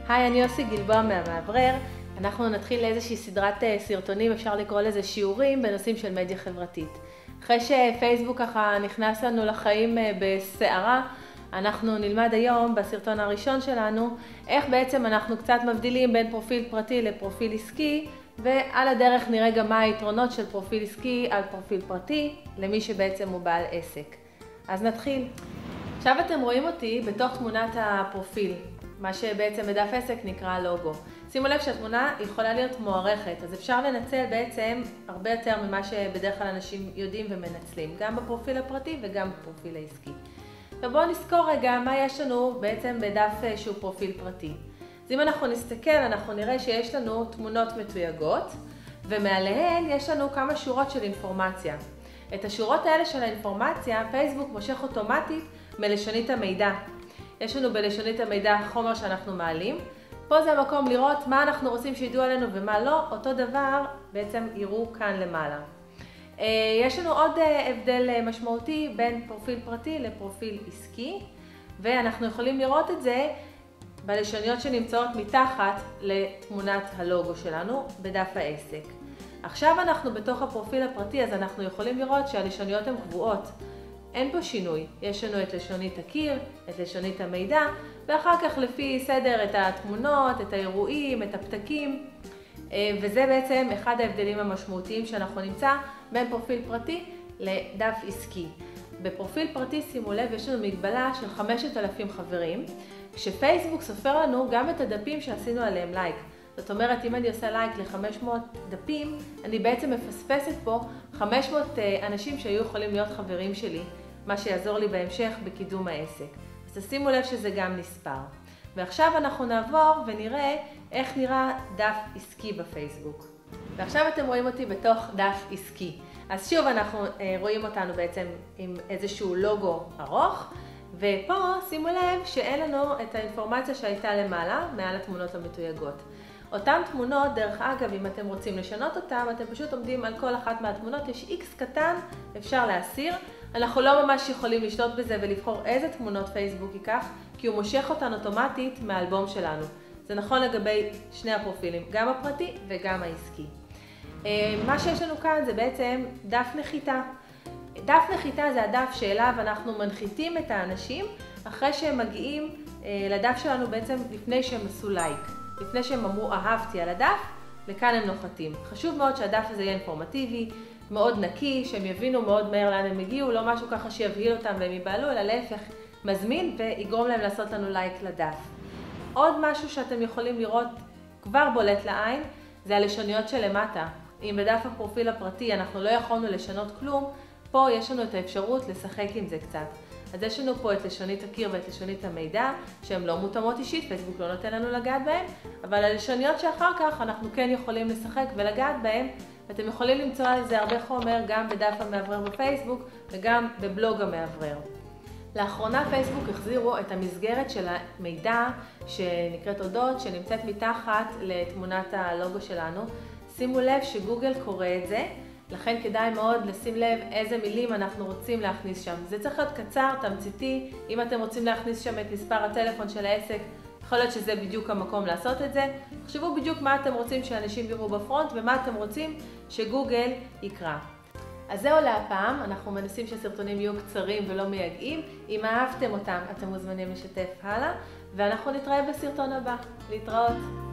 היי, אני יוסי גלבוע מהמאוורר. אנחנו נתחיל לאיזושהי סדרת סרטונים, אפשר לקרוא לזה שיעורים בנושאים של מדיה חברתית. אחרי שפייסבוק ככה נכנס לנו לחיים בסערה, אנחנו נלמד היום בסרטון הראשון שלנו איך בעצם אנחנו קצת מבדילים בין פרופיל פרטי לפרופיל עסקי, ועל הדרך נראה גם מה היתרונות של פרופיל עסקי על פרופיל פרטי למי שבעצם הוא בעל עסק. אז נתחיל. עכשיו אתם רואים אותי בתוך תמונת הפרופיל, מה שבעצם בדף עסק נקרא לוגו. שימו לב שהתמונה יכולה להיות מוערכת, אז אפשר לנצל בעצם הרבה יותר ממה שבדרך כלל אנשים יודעים ומנצלים, גם בפרופיל הפרטי וגם בפרופיל העסקי. ובואו נזכור רגע מה יש לנו בעצם בדף שהוא פרופיל פרטי. אז אם אנחנו נסתכל, אנחנו נראה שיש לנו תמונות מתויגות, ומעליהן יש לנו כמה שורות של אינפורמציה. את השורות האלה של האינפורמציה, פייסבוק מושך אוטומטית מלשונית המידע. יש לנו בלשונית המידע חומר שאנחנו מעלים. פה זה המקום לראות מה אנחנו רוצים שידעו עלינו ומה לא. אותו דבר בעצם יראו כאן למעלה. יש לנו עוד הבדל משמעותי בין פרופיל פרטי לפרופיל עסקי, ואנחנו יכולים לראות את זה בלשוניות שנמצאות מתחת לתמונת הלוגו שלנו בדף העסק. עכשיו אנחנו בתוך הפרופיל הפרטי, אז אנחנו יכולים לראות שהלשוניות הן קבועות. אין פה שינוי. יש לנו את לשונית הקיר, את לשונית המידע, ואחר כך לפי סדר את התמונות, את האירועים, את הפתקים. וזה בעצם אחד ההבדלים המשמעותיים שאנחנו נמצא בין פרופיל פרטי לדף עסקי. בפרופיל פרטי, שימו לב, יש לנו מגבלה של 5,000 חברים, כשפייסבוק סופר לנו גם את הדפים שעשינו עליהם לייק. זאת אומרת, אם אני עושה לייק ל-500 דפים, אני בעצם מפספסת פה 500 אנשים שהיו יכולים להיות חברים שלי, מה שיעזור לי בהמשך בקידום העסק. אז תשימו לב שזה גם נספר. ועכשיו אנחנו נעבור ונראה איך נראה דף עסקי בפייסבוק. ועכשיו אתם רואים אותי בתוך דף עסקי. אז שוב אנחנו רואים אותנו בעצם עם איזשהו לוגו ארוך, ופה שימו לב שאין לנו את האינפורמציה שהייתה למעלה, מעל התמונות המתויגות. אותן תמונות, דרך אגב, אם אתם רוצים לשנות אותן, אתם פשוט עומדים על כל אחת מהתמונות, יש X קטן, אפשר להסיר. אנחנו לא ממש יכולים לשלוט בזה ולבחור איזה תמונות פייסבוק ייקח, כי הוא מושך אותן אוטומטית מהאלבום שלנו. זה נכון לגבי שני הפרופילים, גם הפרטי וגם העסקי. מה שיש לנו כאן זה בעצם דף נחיתה. דף נחיתה זה הדף שאליו אנחנו מנחיתים את האנשים אחרי שהם מגיעים לדף שלנו בעצם לפני שהם עשו לייק. לפני שהם אמרו אהבתי על הדף, לכאן הם נוחתים. חשוב מאוד שהדף הזה יהיה אינפורמטיבי, מאוד נקי, שהם יבינו מאוד מהר לאן הם הגיעו, לא משהו ככה שיבהיל אותם והם ייבהלו, אלא להפך מזמין ויגרום להם לעשות לנו לייק לדף. עוד משהו שאתם יכולים לראות כבר בולט לעין, זה הלשוניות שלמטה. אם בדף הפרופיל הפרטי אנחנו לא יכולנו לשנות כלום, פה יש לנו את האפשרות לשחק עם זה קצת. אז יש לנו פה את לשונית הקיר ואת לשונית המידע, שהן לא מותאמות אישית, פייסבוק לא נותן לנו לגעת בהן, אבל הלשוניות שאחר כך אנחנו כן יכולים לשחק ולגעת בהן, ואתם יכולים למצוא על זה הרבה חומר גם בדף המאוורר בפייסבוק וגם בבלוג המאוורר. לאחרונה פייסבוק החזירו את המסגרת של המידע שנקראת אודות, שנמצאת מתחת לתמונת הלוגו שלנו. שימו לב שגוגל קורא את זה, לכן כדאי מאוד לשים לב איזה מילים אנחנו רוצים להכניס שם. זה צריך להיות קצר, תמציתי. אם אתם רוצים להכניס שם את מספר הטלפון של העסק, יכול להיות שזה בדיוק המקום לעשות את זה. תחשבו בדיוק מה אתם רוצים שאנשים יראו בפרונט ומה אתם רוצים שגוגל יקרא. אז זהו להפעם, אנחנו מנסים שהסרטונים יהיו קצרים ולא מייגעים. אם אהבתם אותם, אתם מוזמנים לשתף הלאה, ואנחנו נתראה בסרטון הבא. להתראות.